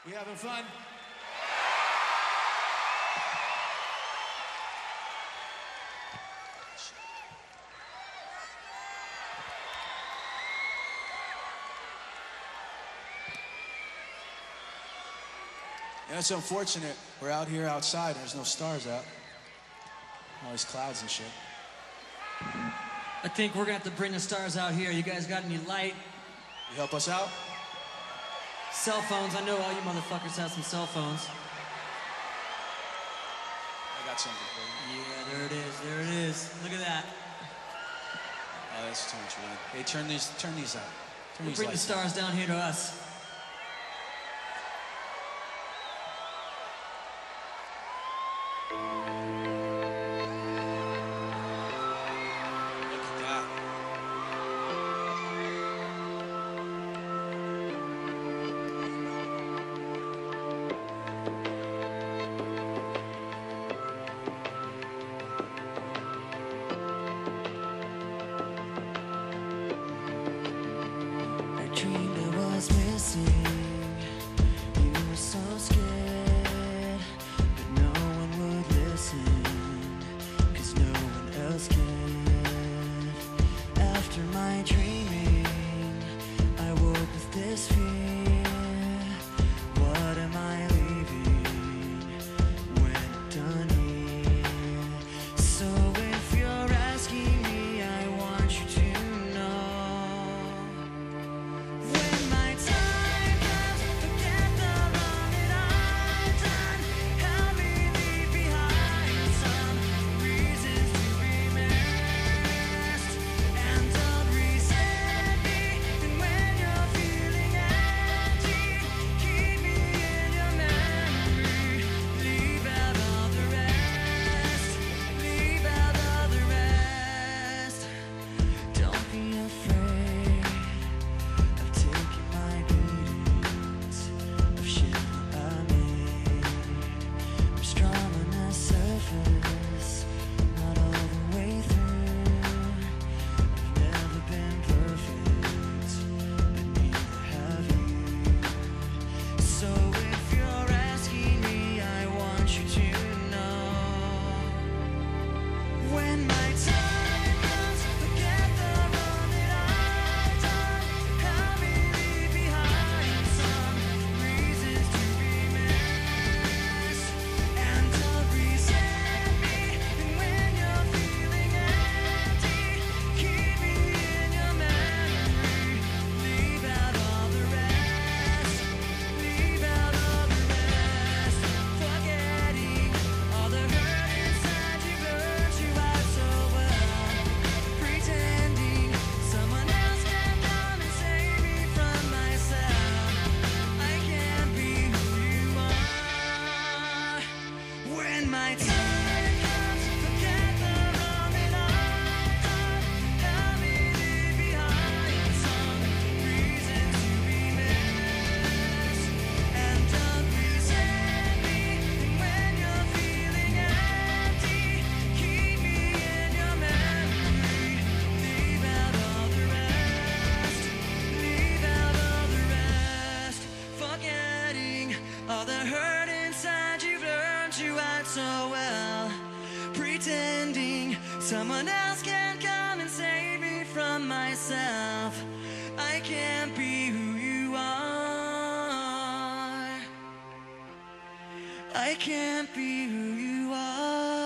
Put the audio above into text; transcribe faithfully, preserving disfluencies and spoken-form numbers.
We having fun? Yeah, it's unfortunate. We're out here outside and there's no stars out. All these clouds and shit. I think we're gonna have to bring the stars out here. You guys got any light? You help us out? Cell phones. I know all you motherfuckers have some cell phones. I got something for you. Yeah, there it is. There it is. Look at that. Oh, that's too much, man. Hey, turn these, turn these out. Turn We'll these bring the lights stars down here to us. Dreamed I was missing. You were so scared, but no one would listen, 'cause no one else cared. After my dreaming, I woke with this fear. What am I leaving when I'm done here? So if you're asking me, I want you to know. When my time comes, forget the wrong that I've done. Help me leave behind some reasons to be missed, and don't resent me. And when you're feeling empty, keep me in your memory. Leave out all the rest. Leave out all the rest. Don't be afraid of taking my beatings, of shit I made. I'm strong on the surface, not all the way through. I've never been perfect, but neither have you. So if you're asking me, I want you to know. When my time comes, forget the wrong that I've done. Help me leave behind some reasons to be missed, and don't resent me. And when you're feeling empty, keep me in your memory. Leave out all the rest. Leave out all the rest. Forgetting all the hurt inside you burns you out so well. Pretending someone else can come and save me from myself. I can't be who you are. When my time comes, forget the wrong that I've done. Help me leave behind some reasons to be missed, and don't resent me. And when you're feeling empty, keep me in your memory. Leave out all the rest. Leave out all the rest. Forgetting all the hurt inside you've learned you out so well. Pretending someone else can come and save me from myself. I can't be who you are. I can't be who you are.